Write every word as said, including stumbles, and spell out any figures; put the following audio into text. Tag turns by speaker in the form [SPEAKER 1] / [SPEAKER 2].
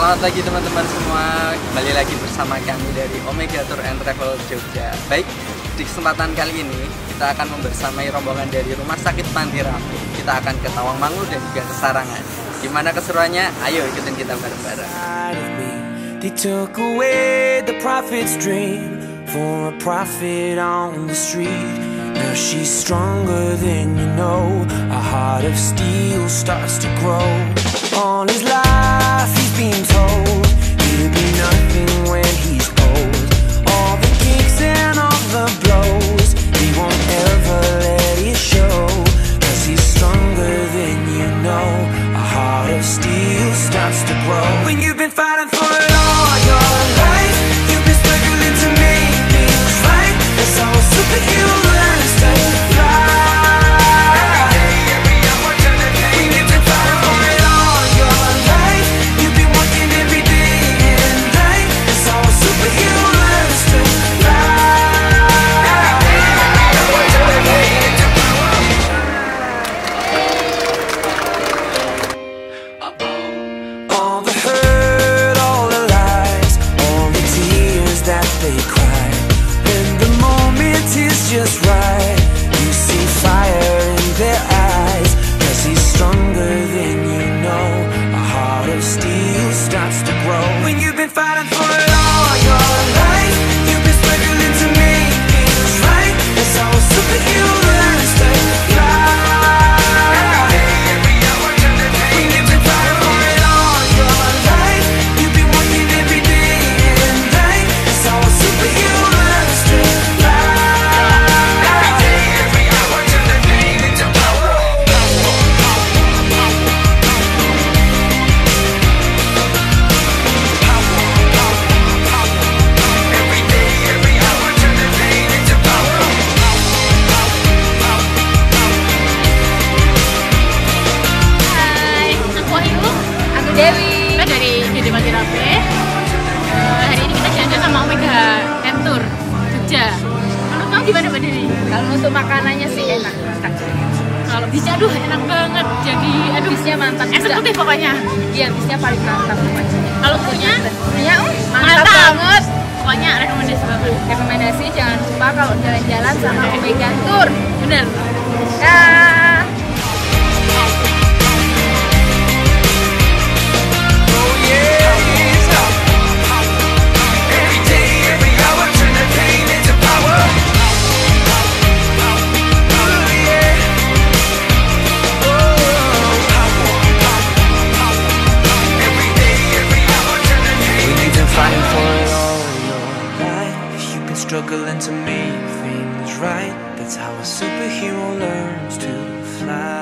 [SPEAKER 1] Selamat pagi teman-teman semua, kembali lagi bersama kami dari Omega Tour and Travel Jogja. Baik, di kesempatan kali ini kita akan membersamai rombongan dari Rumah Sakit Panti Rapih. Kita akan ke Tawangmangu dan juga ke Sarangan. Gimana keseruannya? Ayo ikutin kita bareng-bareng.
[SPEAKER 2] They took away the prophet's dream for a prophet on the street. Now she's stronger than you know. A heart of steel starts to grow. All his life he's been told he'll be nothing when he's old. All the kicks and all the blows, he won't ever let it show. Cause he's stronger than you know. A heart of steel starts to grow. When you've been fighting for it all your life, you've been struggling to make things right. That's how a superhero learns to fly. Just right, you see fire in their eyes. Cause he's stronger than you know. A heart of steel starts to grow. When you've been fighting for it all your life, you've been struggling to make things right. That's how a superhero learns to fly. When you've been fighting for it all your life, you've been working every day and night. That's how a superhero learns to fly.
[SPEAKER 3] Dewi, kita dari J D Panti Rapih. Uh, hari ini kita jalan sama Omega Tour Jogja. Menurut kamu gimana Mbak Dewi?
[SPEAKER 4] Kalau untuk makanannya sih enak.
[SPEAKER 3] Kalau bisnya aduh enak banget. Jadi aduh
[SPEAKER 4] bisnya mantap.
[SPEAKER 3] Eksekutif pokoknya.
[SPEAKER 4] Iya, bisnya paling mantap pokoknya.
[SPEAKER 3] Kalau punya?
[SPEAKER 4] Ya, uh, mantap,
[SPEAKER 3] mantap
[SPEAKER 4] banget.
[SPEAKER 3] Pokoknya rekomendasi banget.
[SPEAKER 4] Rekomendasi jangan lupa kalau jalan-jalan sama Omega Tour.
[SPEAKER 3] Bener.
[SPEAKER 4] Dah.
[SPEAKER 2] Struggling to make things right. That's how a superhero learns to fly.